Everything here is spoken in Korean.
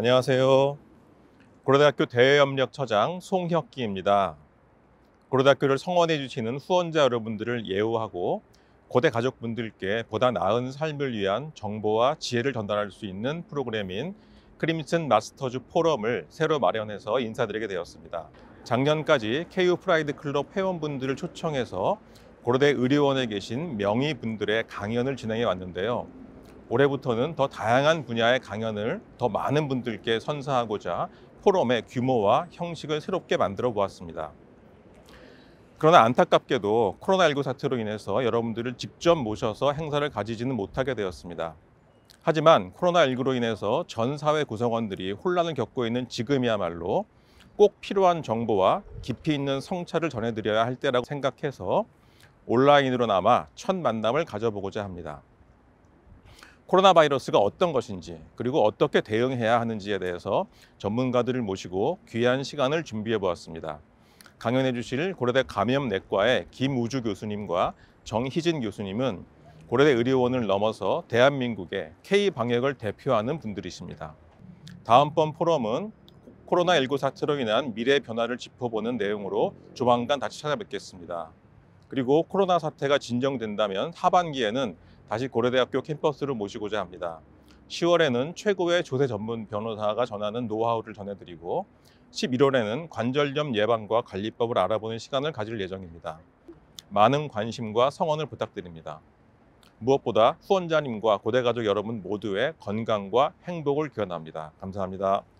안녕하세요. 고려대학교 대외협력처장 송혁기입니다. 고려대학교를 성원해 주시는 후원자 여러분들을 예우하고 고대 가족분들께 보다 나은 삶을 위한 정보와 지혜를 전달할 수 있는 프로그램인 크림슨 마스터즈 포럼을 새로 마련해서 인사드리게 되었습니다. 작년까지 KU 프라이드 클럽 회원분들을 초청해서 고려대 의료원에 계신 명의분들의 강연을 진행해 왔는데요. 올해부터는 더 다양한 분야의 강연을 더 많은 분들께 선사하고자 포럼의 규모와 형식을 새롭게 만들어 보았습니다. 그러나 안타깝게도 코로나19 사태로 인해서 여러분들을 직접 모셔서 행사를 가지지는 못하게 되었습니다. 하지만 코로나19로 인해서 전 사회 구성원들이 혼란을 겪고 있는 지금이야말로 꼭 필요한 정보와 깊이 있는 성찰을 전해드려야 할 때라고 생각해서 온라인으로나마 첫 만남을 가져보고자 합니다. 코로나 바이러스가 어떤 것인지 그리고 어떻게 대응해야 하는지에 대해서 전문가들을 모시고 귀한 시간을 준비해 보았습니다. 강연해 주실 고려대 감염내과의 김우주 교수님과 정희진 교수님은 고려대 의료원을 넘어서 대한민국의 K-방역을 대표하는 분들이십니다. 다음번 포럼은 코로나19 사태로 인한 미래 변화를 짚어보는 내용으로 조만간 다시 찾아뵙겠습니다. 그리고 코로나 사태가 진정된다면 하반기에는 다시 고려대학교 캠퍼스를 모시고자 합니다. 10월에는 최고의 조세 전문 변호사가 전하는 노하우를 전해드리고 11월에는 관절염 예방과 관리법을 알아보는 시간을 가질 예정입니다. 많은 관심과 성원을 부탁드립니다. 무엇보다 후원자님과 고대 가족 여러분 모두의 건강과 행복을 기원합니다. 감사합니다.